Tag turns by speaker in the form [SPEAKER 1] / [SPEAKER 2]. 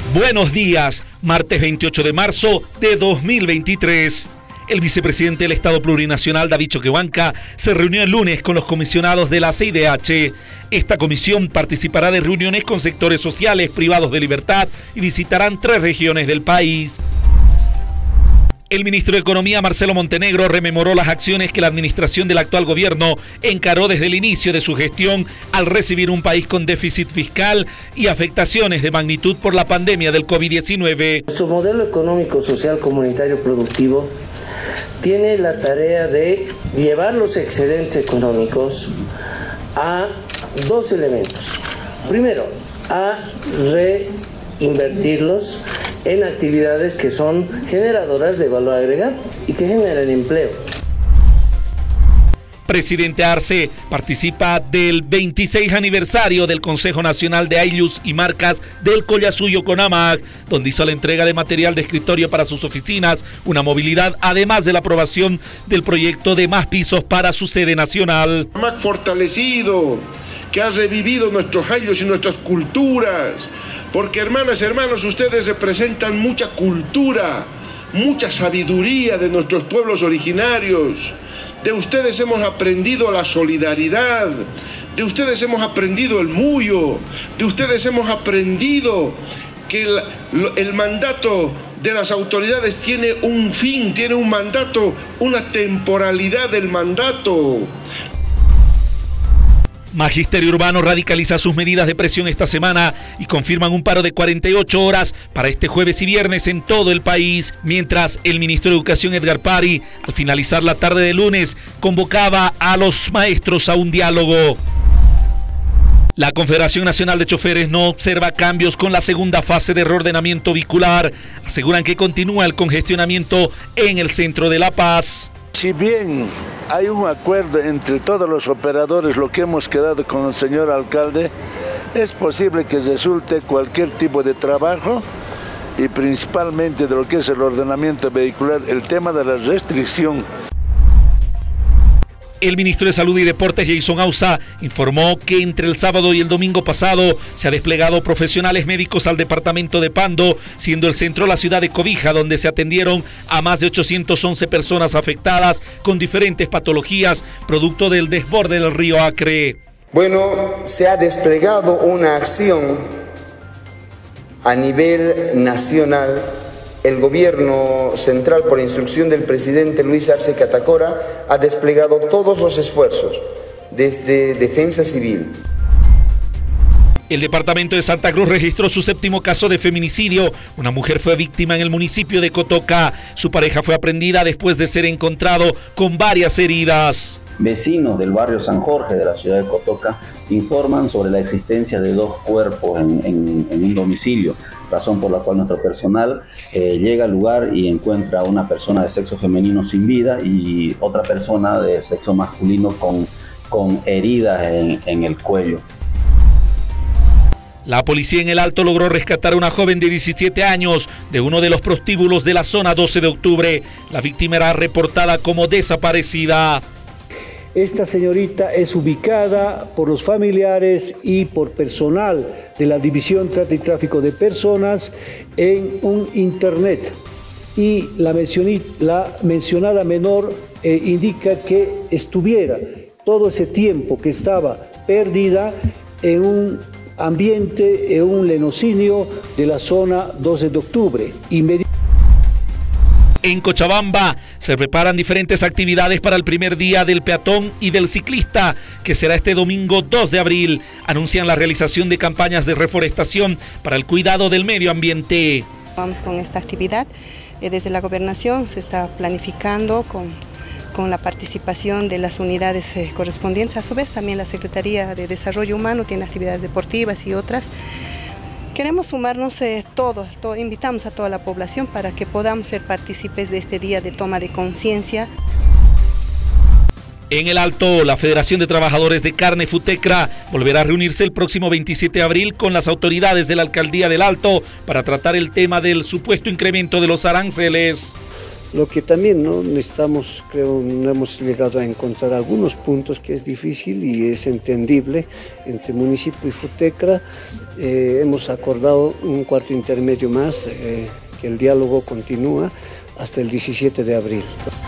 [SPEAKER 1] Buenos días, martes 28 de marzo de 2023. El vicepresidente del Estado Plurinacional, David Choquehuanca, se reunió el lunes con los comisionados de la CIDH. Esta comisión participará de reuniones con sectores sociales privados de libertad y visitarán 3 regiones del país. El ministro de Economía, Marcelo Montenegro, rememoró las acciones que la administración del actual gobierno encaró desde el inicio de su gestión al recibir un país con déficit fiscal y afectaciones de magnitud por la pandemia del COVID-19.
[SPEAKER 2] Nuestro modelo económico, social, comunitario, productivo tiene la tarea de llevar los excedentes económicos a 2 elementos. Primero, a reinvertirlos en actividades que son generadoras de valor agregado y que generan empleo.
[SPEAKER 1] Presidente Arce participa del 26 aniversario del Consejo Nacional de Ayllus y Marcas del Collasuyo Conamag, donde hizo la entrega de material de escritorio para sus oficinas, una movilidad, además de la aprobación del proyecto de más pisos para su sede nacional.
[SPEAKER 3] Más fortalecido, que ha revivido nuestros ayllus y nuestras culturas, porque hermanas, hermanos, ustedes representan mucha cultura, mucha sabiduría de nuestros pueblos originarios. De ustedes hemos aprendido la solidaridad, de ustedes hemos aprendido el muyo, de ustedes hemos aprendido que el mandato de las autoridades tiene un fin, tiene un mandato, una temporalidad del mandato.
[SPEAKER 1] Magisterio Urbano radicaliza sus medidas de presión esta semana y confirman un paro de 48 horas para este jueves y viernes en todo el país, mientras el ministro de Educación, Edgar Pari, al finalizar la tarde de lunes, convocaba a los maestros a un diálogo. La Confederación Nacional de Choferes no observa cambios con la segunda fase de reordenamiento vehicular. Aseguran que continúa el congestionamiento en el centro de La Paz.
[SPEAKER 4] Si bien hay un acuerdo entre todos los operadores, lo que hemos quedado con el señor alcalde, es posible que resulte cualquier tipo de trabajo y principalmente de lo que es el ordenamiento vehicular, el tema de la restricción.
[SPEAKER 1] El ministro de Salud y Deportes, Jason Ausa, informó que entre el sábado y el domingo pasado se ha desplegado profesionales médicos al departamento de Pando, siendo el centro la ciudad de Cobija, donde se atendieron a más de 811 personas afectadas con diferentes patologías, producto del desborde del río Acre.
[SPEAKER 5] Bueno, se ha desplegado una acción a nivel nacional. El gobierno central, por instrucción del presidente Luis Arce Catacora, ha desplegado todos los esfuerzos desde Defensa Civil.
[SPEAKER 1] El departamento de Santa Cruz registró su 7º caso de feminicidio. Una mujer fue víctima en el municipio de Cotoca. Su pareja fue aprehendida después de ser encontrado con varias heridas.
[SPEAKER 6] Vecinos del barrio San Jorge de la ciudad de Cotoca informan sobre la existencia de 2 cuerpos en un domicilio, razón por la cual nuestro personal llega al lugar y encuentra a una persona de sexo femenino sin vida y otra persona de sexo masculino con heridas en el cuello.
[SPEAKER 1] La policía en El Alto logró rescatar a una joven de 17 años de uno de los prostíbulos de la zona 12 de octubre. La víctima era reportada como desaparecida.
[SPEAKER 7] Esta señorita es ubicada por los familiares y por personal de la División Trata y Tráfico de Personas en un internet. Y la mencionada menor indica que estuviera todo ese tiempo que estaba perdida en un ambiente, en un lenocinio de la zona 12 de octubre.
[SPEAKER 1] En Cochabamba se preparan diferentes actividades para el primer día del peatón y del ciclista, que será este domingo 2 de abril. Anuncian la realización de campañas de reforestación para el cuidado del medio ambiente.
[SPEAKER 8] Vamos con esta actividad. Desde la gobernación se está planificando con la participación de las unidades correspondientes. A su vez también la Secretaría de Desarrollo Humano tiene actividades deportivas y otras. Queremos sumarnos todos, invitamos a toda la población para que podamos ser partícipes de este día de toma de conciencia.
[SPEAKER 1] En El Alto, la Federación de Trabajadores de Carne Futecra volverá a reunirse el próximo 27 de abril con las autoridades de la Alcaldía del Alto para tratar el tema del supuesto incremento de los aranceles.
[SPEAKER 7] Lo que también no necesitamos, creo, no hemos llegado a encontrar algunos puntos que es difícil y es entendible entre municipio y FUTECRA. Hemos acordado un cuarto intermedio más, que el diálogo continúa hasta el 17 de abril.